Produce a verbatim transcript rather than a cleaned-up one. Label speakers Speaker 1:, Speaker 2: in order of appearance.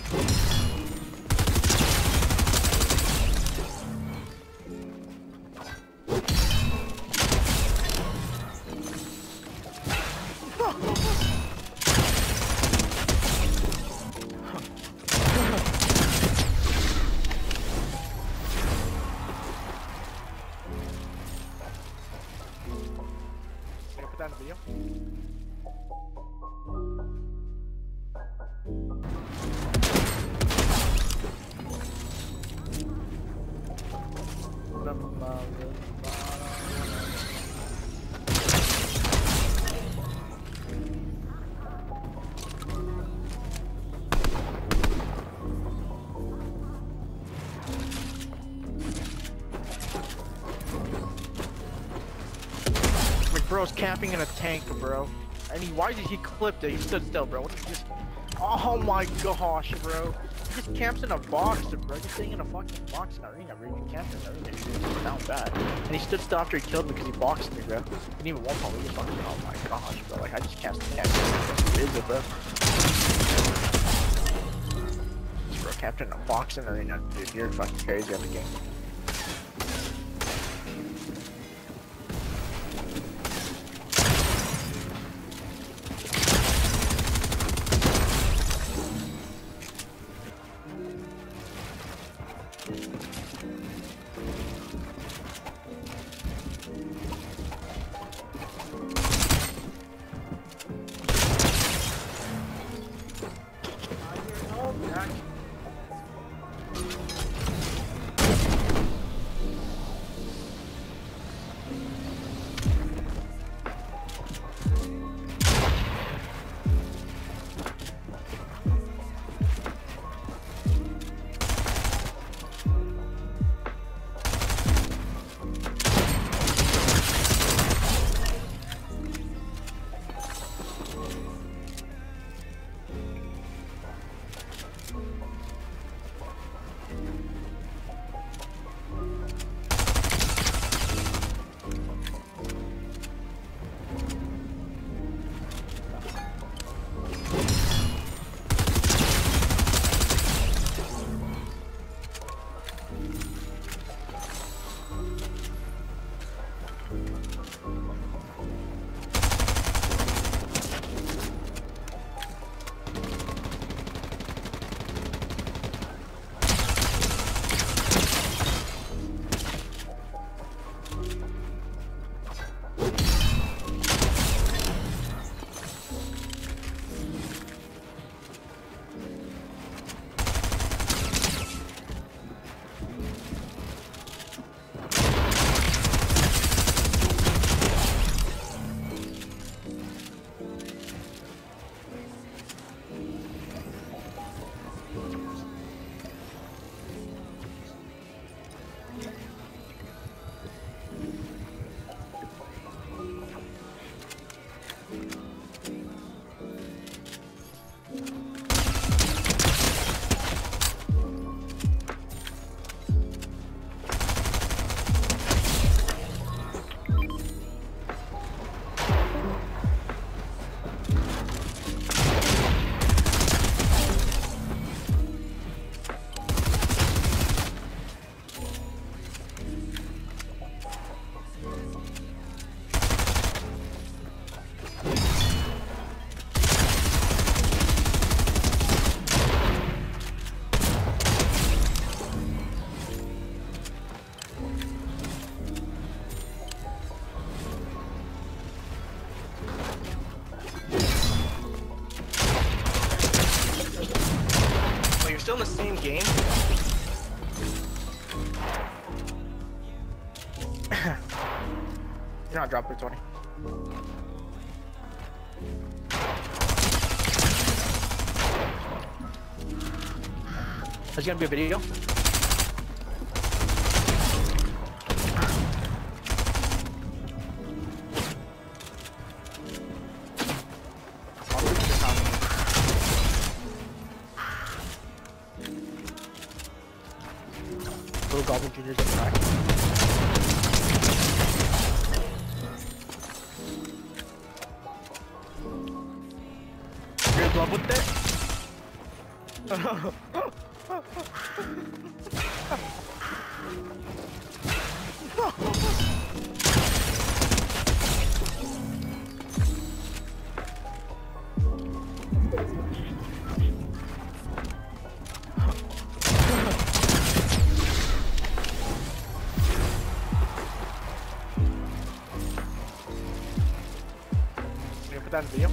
Speaker 1: Put that in the video. Bro's camping in a tank, bro. And he, why did he clip it? He stood still, bro. What did he just... Oh my gosh, bro. He just camps in a box, bro. He's staying in a fucking box in arena, bro. He camped in arena. It sounds bad. And he stood still after he killed me because he boxed me, bro. He didn't even one pump. He just fucking... Oh my gosh, bro. Like, I just can't stand it. What is it, bro? Bro, camped in a box in arena. Dude, you're fucking crazy on the game. Still in the same game? You're not dropping twenty. There's gonna be a video. Little Goblin Junior's in the back. You're in love with it? Put that in the video.